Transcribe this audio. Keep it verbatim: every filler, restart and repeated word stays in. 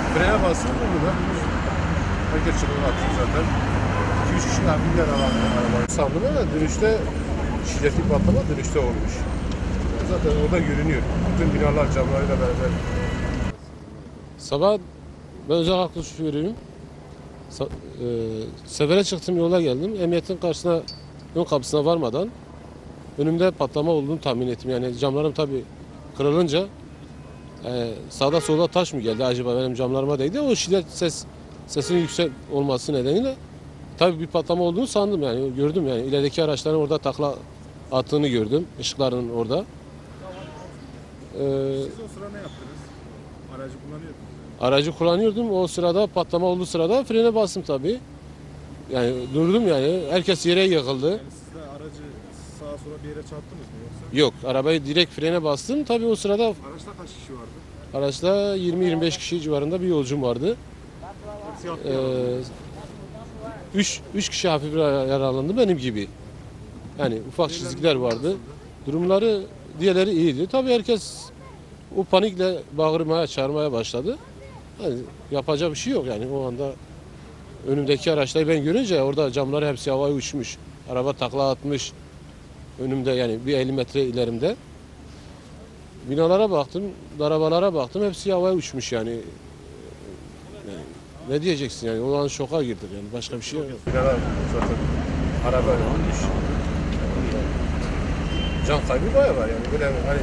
Frene bastım durdu da. Herkes çılgın attı zaten. iki üç kişi bindiler arabayı. Sandım ama dönüşte şiddetli patlama dönüşte olmuş. Zaten orada görünüyor. Bütün binalar camlarıyla beraber. Sabah ben özel haklı şoförüyüm. Sa- e, Sefere çıktım, yola geldim. Emniyetin karşısına, ön kapısına varmadan önümde patlama olduğunu tahmin ettim. Yani camlarım tabii kırılınca e, sağda solda taş mı geldi acaba benim camlarıma değdi. O şiddet ses sesinin yüksek olması nedeniyle tabii bir patlama olduğunu sandım, yani gördüm, yani ilerideki araçların orada takla attığını gördüm. Işıkların orada. E, Siz o sıra ne yaptınız? Aracı kullanıyordunuz. Aracı kullanıyordum. O sırada patlama olduğu sırada frene bastım tabii. Yani durdum yani. Herkes yere yıkıldı. Yani siz de aracı sağa sola bir yere çarptınız mı yoksa? Yok, arabayı direkt frene bastım. Tabii o sırada Araçta kaç kişi vardı? araçta yirmi yirmi beş kişi civarında bir yolcum vardı. Hepsi attı. Ee, üç kişi hafif yaralandı benim gibi. Yani ufak çizgiler vardı. Durumları, diğerleri iyiydi. Tabii herkes o panikle bağırmaya, çağırmaya başladı. Yani yapacak bir şey yok yani o anda. Önümdeki araçları ben görünce orada camları hepsi havaya uçmuş. Araba takla atmış. Önümde, yani bir elli metre ilerimde. Binalara baktım, arabalara baktım, hepsi havaya uçmuş yani. Yani ne diyeceksin yani, o an şoka girdik yani, başka bir şey yok. Binalar zaten araba olmuş. Can kaybı bayağı var yani. Böyle hani